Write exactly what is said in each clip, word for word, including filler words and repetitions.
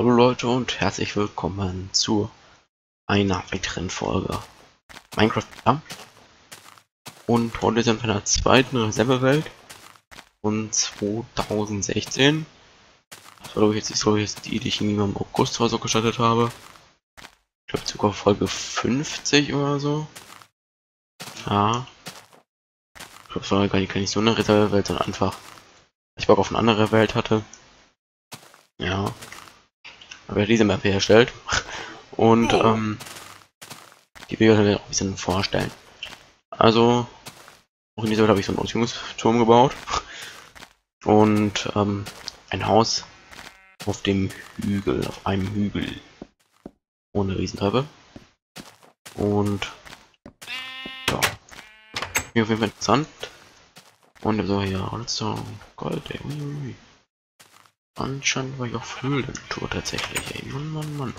Hallo Leute und herzlich willkommen zu einer weiteren Folge Minecraft. Ja? Und heute sind wir in der zweiten Reservewelt von zweitausendsechzehn. Das war glaube ich jetzt, ist, glaube ich, jetzt die, die ich irgendwie im August oder so gestartet habe. Ich glaube sogar Folge fünfzig oder so. Ja. Ich glaube, es war gar nicht, gar nicht so eine Reservewelt, sondern einfach, weil ich Bock auf eine andere Welt hatte. Ja. Aber diese Map hier erstellt. Und ähm, die will ich euch auch ein bisschen vorstellen. Also, auch in dieser Welt habe ich so einen Ausführungsturm gebaut. Und ähm, ein Haus auf dem Hügel, auf einem Hügel. Ohne Riesentreppe. Und ja, hier auf jeden Fall interessant. Und so, ja, Holzstone, Gold, ey, uiuiui. Anscheinend war ich auf Höhlentour tatsächlich, ey, Mann, Mann, Mann.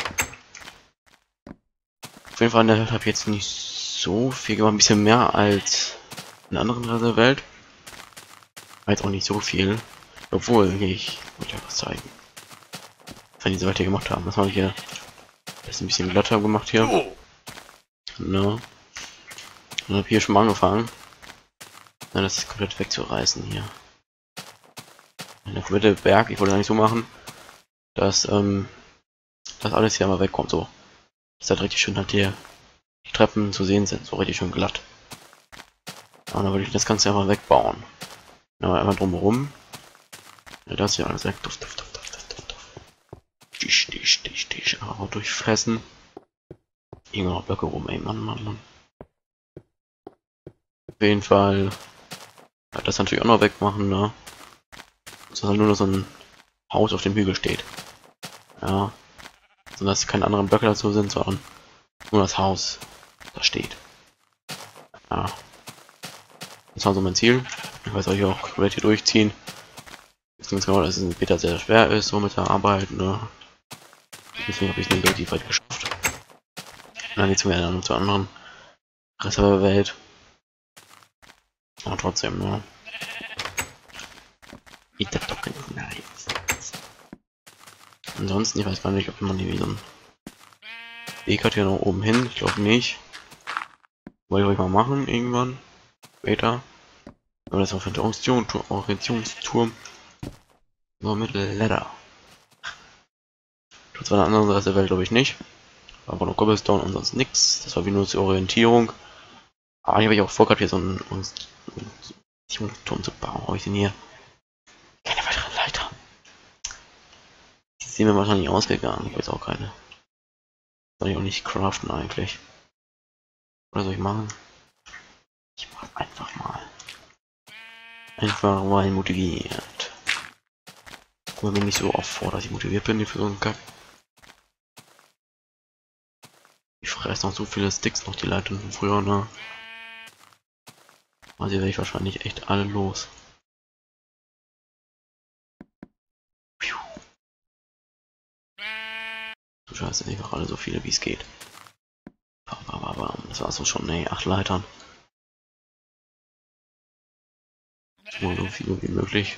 Auf jeden Fall in der Welt habe ich jetzt nicht so viel gemacht, ein bisschen mehr als in anderen Teil der Welt. War jetzt auch nicht so viel. Obwohl, ich wollte ja was zeigen. Was wir diese Welt hier gemacht haben. Das habe ich hier. Das ist ein bisschen glatter gemacht hier. Ne? Und habe hier schon mal angefangen. Na, das ist komplett wegzureißen hier. Der komplette Berg, ich wollte das nicht so machen, dass ähm, das alles hier mal wegkommt, so. Dass halt richtig schön halt hier die Treppen zu sehen sind, so richtig schön glatt. Und dann würde ich das Ganze einfach wegbauen. Ja, einfach drumherum. Ja, das hier alles weg. Duft, duft, duft, duft, duft, duft. Stich, stich, stich, stich. Aber durchfressen. Irgendwo noch Blöcke rum, ey, Mann, Mann, Mann. Auf jeden Fall. Ja, das natürlich auch noch wegmachen, ne? Dass halt nur noch so ein Haus auf dem Hügel steht. Ja. So dass keine anderen Blöcke dazu sind, sondern nur das Haus da steht. Ja. Das war so mein Ziel. Ich weiß euch auch komplett hier durchziehen. Jetzt ganz genau, dass es in Beta sehr schwer ist, so mit der Arbeit, ne? Deswegen habe ich es nicht relativ weit geschafft. Und dann geht es mir dann zur anderen Reservewelt. Aber trotzdem, ne? Nice. Ansonsten, ich weiß gar nicht, ob man hier so einen Weg hat hier noch oben hin. Ich glaube nicht. Wollte ich euch mal machen, irgendwann. Später. Aber das ist auf Orientierungsturm. Orientierungsturm. Nur mit Ladder. Tut zwar eine andere Reservewelt, glaube ich nicht. Aber nur Cobblestone und sonst nichts. Das war wie nur zur Orientierung. Aber hier habe ich auch vorgehabt, hier so einen Orientierungsturm zu bauen. Habe ich denn hier? Keine weiteren Leiter. Die sind mir wahrscheinlich ausgegangen. Ich weiß auch keine. Soll ich auch nicht craften eigentlich. Oder soll ich machen? Ich mach einfach mal. Einfach mal motiviert. Guck mir nicht so oft vor, dass ich motiviert bin für so einen Kack. Ich fresse noch so viele Sticks noch die Leitern von früher, ne? Also werde ich wahrscheinlich echt alle los. Piu. Du scheiße, einfach alle so viele wie es geht. Das war so schon, ne, acht Leitern. Nur so viel wie möglich.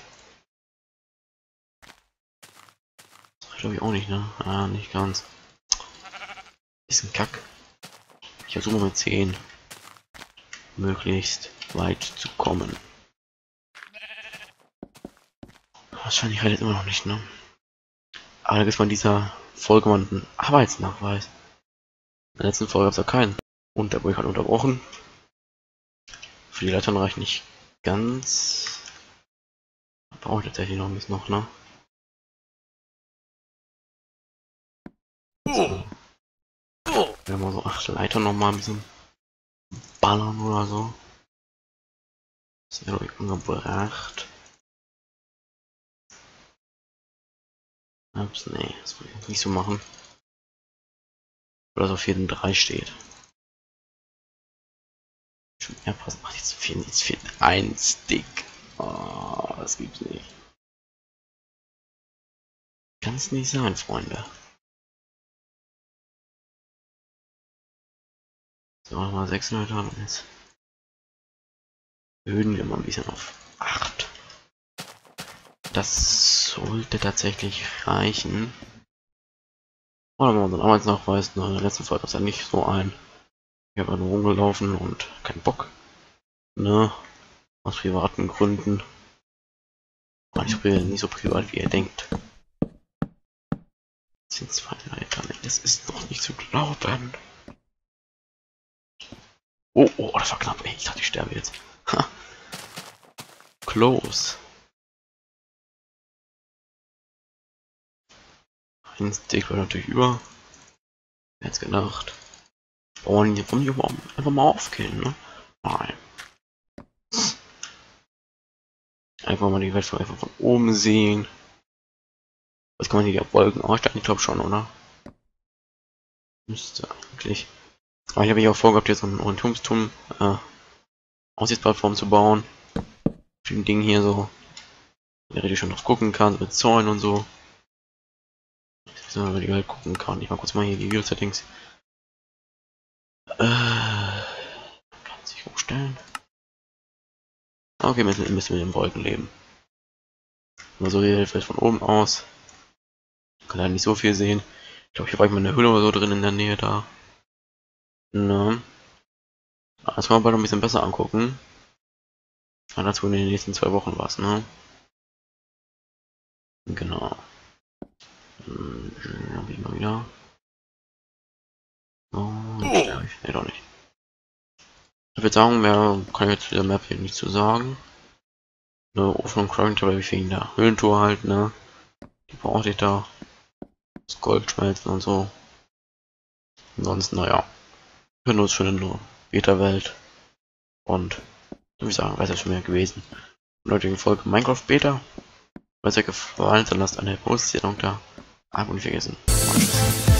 Das glaube ich auch nicht, ne? Ah, nicht ganz. Ist ein Kack. Ich versuche mit zehn möglichst weit zu kommen. Wahrscheinlich halt immer noch nicht, ne? Aber da gibt man dieser Folge mal einen Arbeitsnachweis. In der letzten Folge gab es ja keinen. Und da wurde ich halt unterbrochen. Für die Leitern reicht nicht ganz. Brauche ich tatsächlich noch ein bisschen noch, ne? So. Wenn wir so acht Leitern noch mal ein bisschen ballern oder so. Das ist glaube ich angebracht. Ups, nee, das will ich nicht so machen. Oder so auf jeden drei steht. Schon mehr passen. Ach, jetzt fehlt, jetzt fehlt ein Stick. Oh, das gibt's nicht. Kann es nicht sein, Freunde. So, mal sechs Leute haben jetzt. Erhöhen wir mal ein bisschen auf acht. Das sollte tatsächlich reichen. Oder wenn man unseren Arbeitsnachweis, ne, in der letzten Folge ist ja nicht so ein. Ich habe nur rumgelaufen und keinen Bock. Ne? Aus privaten Gründen. Aber ich bin nicht so privat, wie ihr denkt. Das sind zwei Leitern. Das ist noch nicht zu glauben. Oh, oh, das war knapp. Ey, ich dachte, ich sterbe jetzt. Ha. Close. Ein Stick war natürlich über. Jetzt gedacht. Und jetzt wollen die einfach mal aufkillen, ne? Nein. Einfach mal die Welt von, einfach von oben sehen. Was kann man hier die Wolken aussteigen? Ich glaube schon, oder? Müsste eigentlich. Aber ich habe mich auch vorgehabt, jetzt so einen Orientierungsturm, äh, Aussichtsplattform zu bauen. Für ein Ding hier so. Der richtig schon drauf gucken kann, so mit Zäunen und so. Dass man über die Welt gucken kann. Ich mal kurz mal hier die View-Settings. Äh, kann sich hochstellen. Okay, müssen, müssen wir in den Wolken leben. Nur so hier vielleicht von oben aus. Kann leider nicht so viel sehen. Ich glaube, hier war ich mal eine Höhle oder so drin in der Nähe da. Ne. Das kann man bald noch ein bisschen besser angucken. Ja, dazu in den nächsten zwei Wochen was, ne? Genau. Hm, hab ich mal wieder. Oh, ja, ich. Nee, doch nicht. Ich würde sagen, mehr kann ich jetzt zu der Map hier nicht zu sagen. Ne, Ofen und Crafting Table wegen der Höhlentour halt, ne? Die brauchte ich da. Das Gold schmelzen und so. Ansonsten, naja. Benutzt für eine Beta-Welt. Und würde ich sagen, wäre es schon mehr gewesen. In der heutigen Folge Minecraft Beta. Wenn es euch gefallen hat, dann lasst eine Position da. Aber nicht vergessen. Und tschüss.